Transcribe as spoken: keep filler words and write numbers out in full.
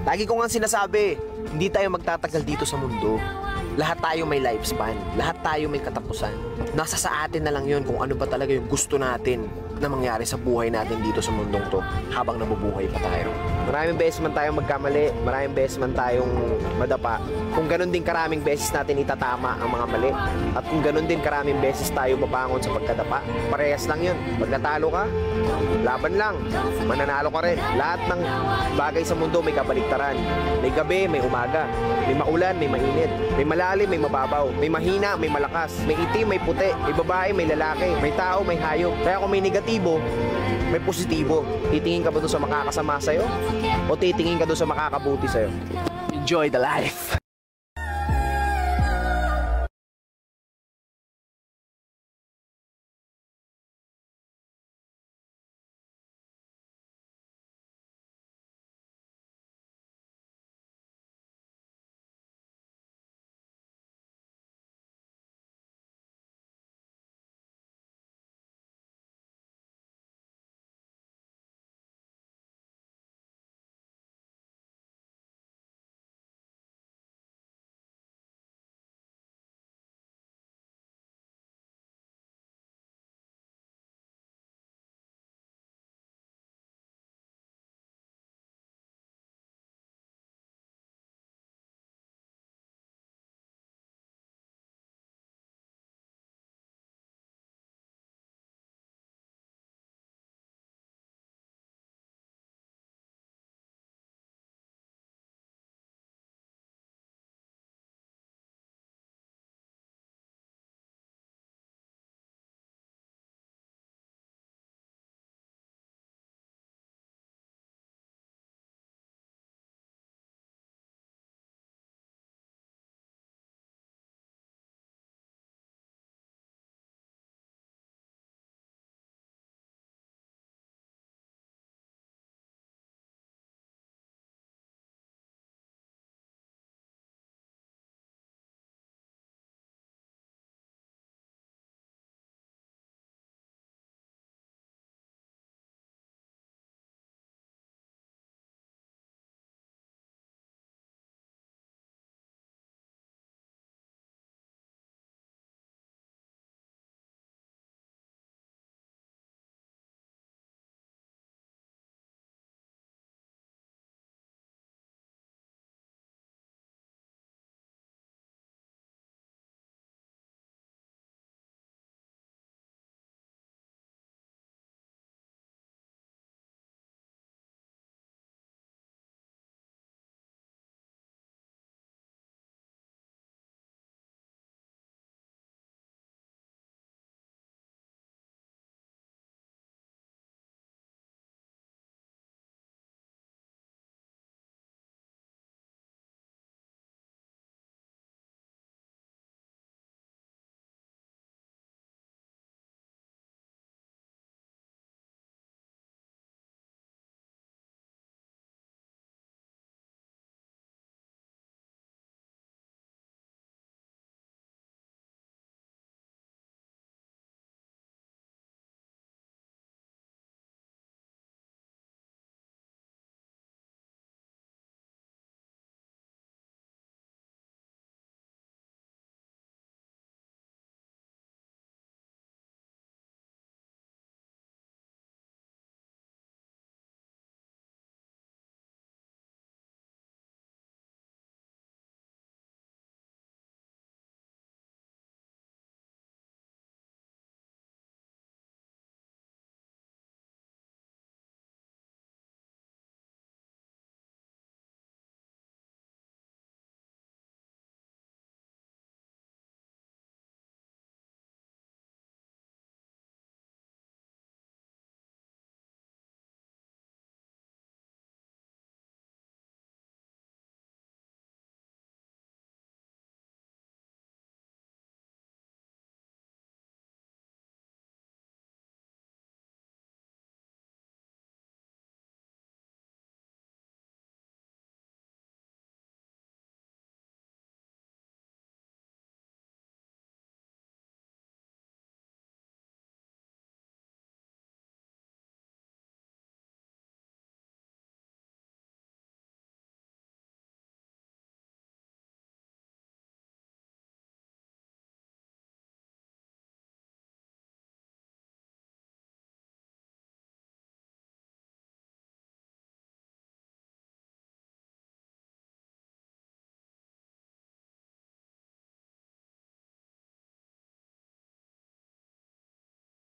Lagi ko nga sinasabi, hindi tayo magtatagal dito sa mundo. Lahat tayo may lifespan, lahat tayo may katapusan. Nasa sa atin na lang yun kung ano ba talaga yung gusto natin na mangyari sa buhay natin dito sa mundong to habang nabubuhay pa tayo. Maraming beses man tayong magkamali, maraming beses man tayong madapa. Kung ganun din karaming beses natin itatama ang mga mali, at kung ganun din karaming beses tayo mabangon sa pagkadapa, parehas lang yun. Pag natalo ka, laban lang, mananalo ka rin. Lahat ng bagay sa mundo may kabaliktaran. May gabi, may umaga. May maulan, may mainit. May malalim, may mababaw. May mahina, may malakas. May itim, may puti. May babae, may lalaki. May tao, may hayop. Kaya kung may negatibo, may positibo. Titingin ka ba doon sa makakasama sa'yo? O titingin ka doon sa makakabuti sa'yo? Enjoy the life!